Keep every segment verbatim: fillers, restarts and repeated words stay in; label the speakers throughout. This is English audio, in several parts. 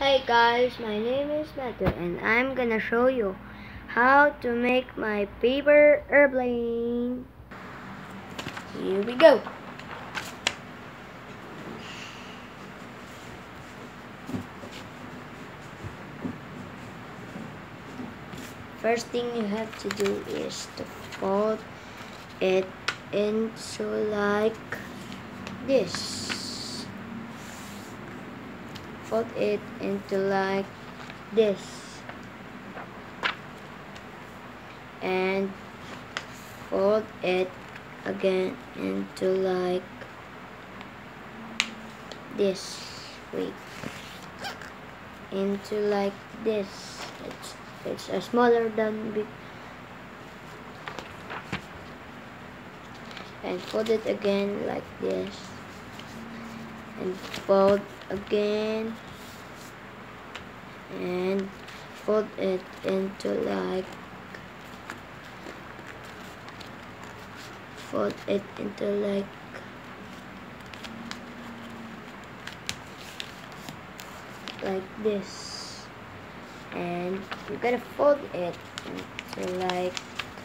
Speaker 1: Hey guys, my name is Matthew and I'm gonna show you how to make my paper airplane. Here we go. First thing you have to do is to fold it into like this. Fold it into like this. And fold it again into like this. Wait. Into like this. It's it's a smaller than big. And fold it again like this. And fold again. And fold it into like fold it into like like this, and you gotta fold it into like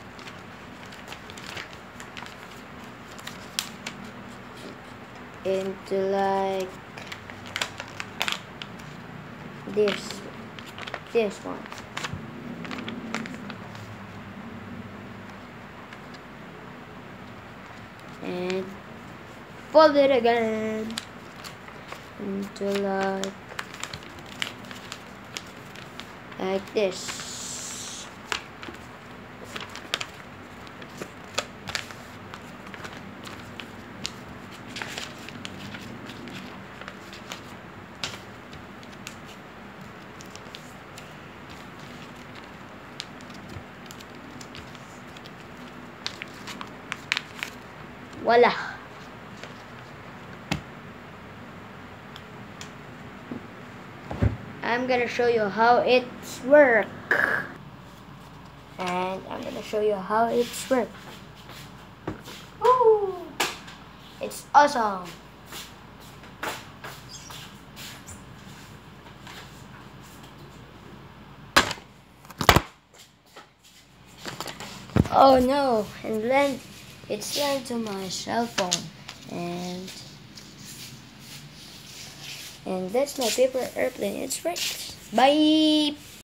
Speaker 1: into like this this one. And fold it again into like like this. Voila. I'm gonna show you how it's work. And I'm gonna show you how it's work. Woo! It's awesome. Oh no, and then it's land to my cell phone, and and that's my paper airplane. It's right. Bye.